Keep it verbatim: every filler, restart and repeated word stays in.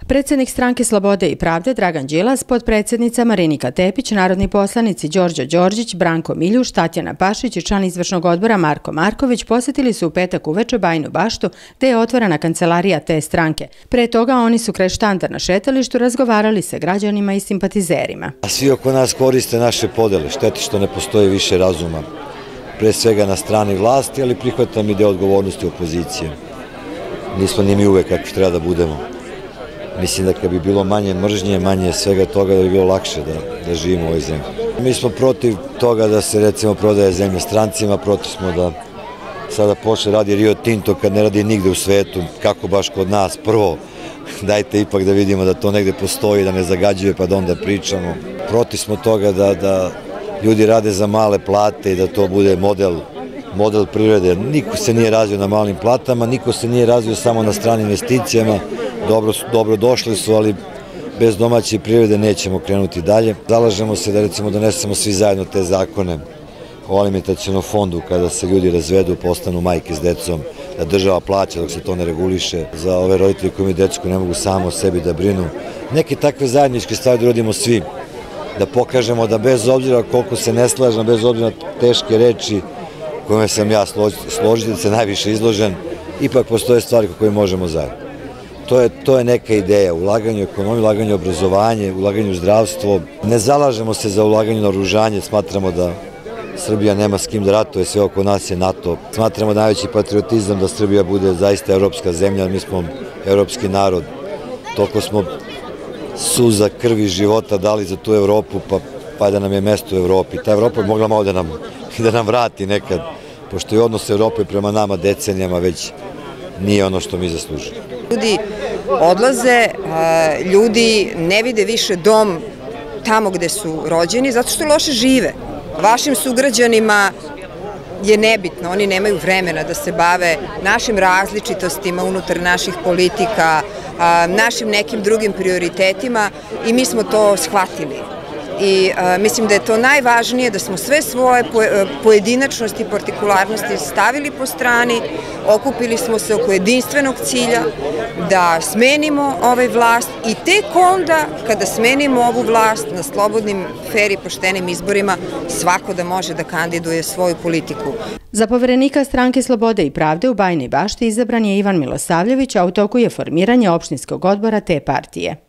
Predsednik Stranke slobode i pravde Dragan Đilas, potpredsednica Marinika Tepić, narodni poslanici Đorđo Đorđić, Branko Miljuš, Tatjana Pašić i član izvršnog odbora Marko Marković posetili su u petak uveče Bajinu Baštu, gde je otvorena kancelarija te stranke. Pre toga oni su kraj štanda na šetalištu razgovarali sa građanima i simpatizerima. Svi oko nas koriste naše podele, šteti što ne postoji više razuma. Pre svega na strani vlasti, ali prihvatam i deo odgovornosti opozicije. Nismo ni mi uvek kako treba da budemo. Mislim da kad bi bilo manje mržnje, manje svega toga, da bi bilo lakše da, da živimo u ovoj zemlji. Mi smo protiv toga da se recimo prodaje zemlja strancima, protiv smo da sada počne radi Rio Tinto kad ne radi nigde u svetu, kako baš kod nas. Prvo, dajte ipak da vidimo da to negde postoji, da ne zagađuje pa da onda pričamo. Protiv smo toga da, da ljudi rade za male plate i da to bude model model privrede. Niko se nije razvio na malim platama, niko se nije razvio samo na stranim investicijama. Dobro, dobro došli su, ali bez domaće privrede nećemo krenuti dalje. Zalažemo se da recimo donesemo svi zajedno te zakone o alimentacionom fondu kada se ljudi razvedu, postanu majke s decom, da država plaća dok se to ne reguliše. Za ove roditelje koji imaju decu koji ne mogu samo o sebi da brinu. Neke takve zajedničke stvari da uradimo svi, da pokažemo da bez obzira koliko se ne slažem, bez obzira na teške reči kojima sam ja složiti da se najviše izložen, ipak postoje stvari koje možemo zajedno. To je, to je neka ideja, ulaganje u ekonomiju, ulaganje u obrazovanje, ulaganje u zdravstvo. Ne zalažemo se za ulaganje na oružanje, smatramo da Srbija nema s kim da ratuje, sve oko nas je NATO. Smatramo najveći patriotizam da Srbija bude zaista evropska zemlja, mi smo evropski narod. Toliko smo suza, krvi, života dali za tu Evropu, pa, pa da nam je mesto u Evropi. Ta Evropa je mogla malo da nam, da nam vrati nekad, pošto je odnos Evrope prema nama decenijama već nije ono što mi zaslužujemo. Ljudi odlaze, ljudi ne vide više dom tamo gde su rođeni zato što loše žive. Vašim sugrađanima je nebitno, oni nemaju vremena da se bave našim različitostima unutar naših politika, našim nekim drugim prioritetima i mi smo to shvatili. I a, mislim da je to najvažnije, da smo sve svoje pojedinačnosti i partikularnosti stavili po strani, okupili smo se oko jedinstvenog cilja da smenimo ovaj vlast i tek onda kada smenimo ovu vlast na slobodnim, fer i poštenim izborima svako da može da kandiduje svoju politiku. Za poverenika Stranke slobode i pravde u Bajinoj Bašti izabran je Ivan Milosavljević, a u toku je formiranje opštinskog odbora te partije.